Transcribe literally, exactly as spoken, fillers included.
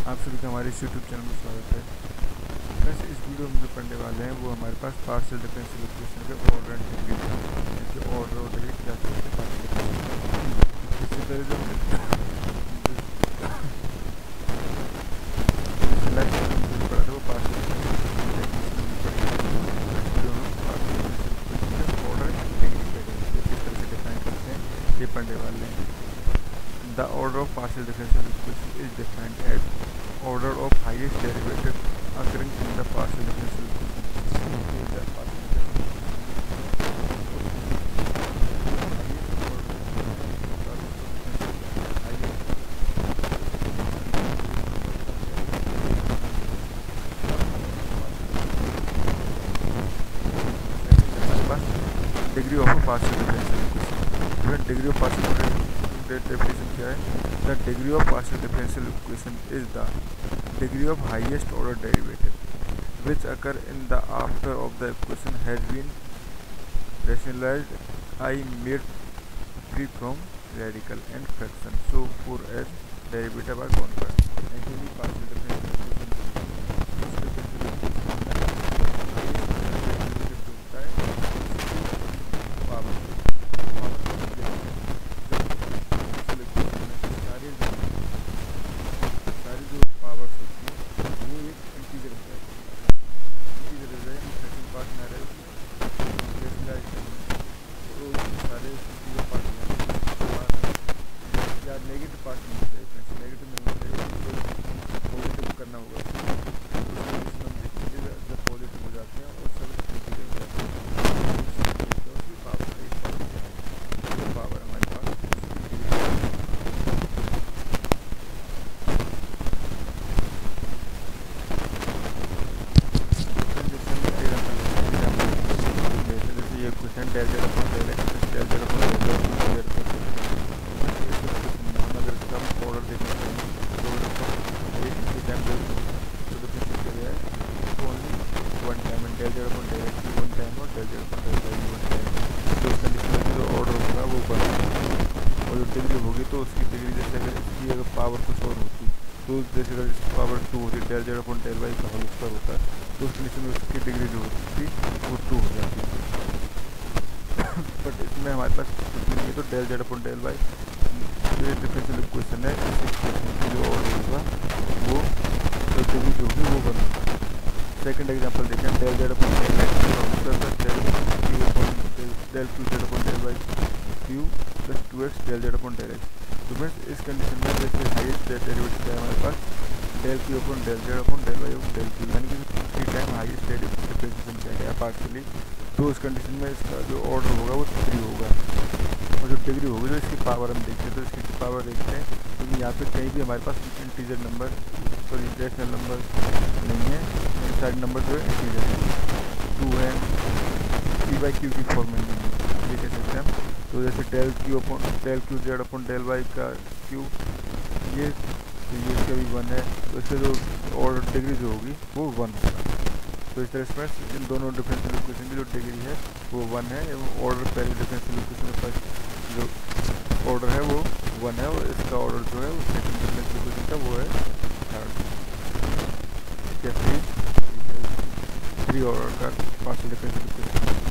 आप सभी का हमारे इस यूट्यूब चैनल में स्वागत है। बस इस वीडियो में जो पढ़ने वाले हैं वो हमारे पास पार्शियल डिफरेंशियल इक्वेशन के ऑर्डर एंड डिग्री के ऑर्डर और डिग्री क्या होते हैं पार्शियल डिफरेंशियल। इससे पहले जो लाइफ में पढ़ा था वो पार्शियल ऑर्डर डिग्री किस तरह से डिफाइन करते हैं ये पढ़ने वाले हैं। The order of partial differential equation is defined as order of highest derivative occurring in the partial differential equation. The partial differential degree of a partial differential equation. Degree of partial differential definition क्या है? The degree of partial differential equation is the degree of highest order derivative which occur in the after of the equation has been rationalized, I made free from radical and fraction, so for as derivative are constant. Actually partial differential equation negative part नहीं होता है, negative नहीं होता है तो positive करना होगा। तो हम देखेंगे जब पॉजिटिव हो जाते हैं और सब नेगेटिव हो जाते हैं तो उसकी पावर है, इस पावर क्या है, ये पावर हमारे पास ये question del Z upon del X del Z upon del Z order देखना चाहिए तो एक टाइम जो डिफरेंशियल कर रहा है तो only one time and del Z upon del X one time और del Z upon del Y one time. तो उस कंडीशन में जो ऑर्डर होगा वो वन और जो डिग्री होगी तो उसकी डिग्री जैसे अगर इसकी अगर पावर कुछ और होती तो जैसे अगर इसकी पावर टू होती del Z upon del Y का होल स्क्वायर होता तो उस कंडीशन में उसकी डिग्री जो होती वो टू हो जाती है। बट इसमें हमारे पास कुछ नहीं है तो del Z upon del Y ये डिफरेंशियल इक्वेशन है, इस इक्वेशन की जो ऑर्डर होगा वो जो डिग्री जो होगी वो वन होगा। सेकंड एग्जांपल देखें del Z upon del X plus del Q upon del Q Z upon del Y Q plus two X del Z upon del X. तो फ्रेंड्स इस कंडीशन में जैसे हाईएस्ट डेरिवेटिव है हमारे पास del Q upon del Z upon del Y upon del Q यानी कि three time highest differentiation किया गया पार्शियली। तो उस कंडीशन में इसका जो ऑर्डर होगा वो थ्री होगा और जो डिग्री होगी तो इसकी पावर हम देखते हैं तो इसकी पावर देखते हैं क्योंकि तो यहाँ पे कहीं भी हमारे पास integer number sorry rational number नहीं है, सारे नंबर जो है इंटीजर है, टू है, पी बाई क्यू की फॉर्म में नहीं है, ये कह सकते हैं हम। तो जैसे del Q upon del Q Z upon del Y का क्यू ये तो ये इसका भी वन है तो इससे जो ऑर्डर डिग्री जो होगी वो वन होगा। तो इस तरह से इन दोनों डिफरेंशियल इक्वेशन की जो डिग्री है वो वन है, ऑर्डर पहले डिफरेंशियल इक्वेशन में फर्स्ट जो ऑर्डर है वो वन है और इसका ऑर्डर जो है वो सेकंड डिफरेंशियल इक्वेशन का वो है थर्ड। जैसे थ्री ऑर्डर का पार्शियल डिफरेंशियल इक्वेशन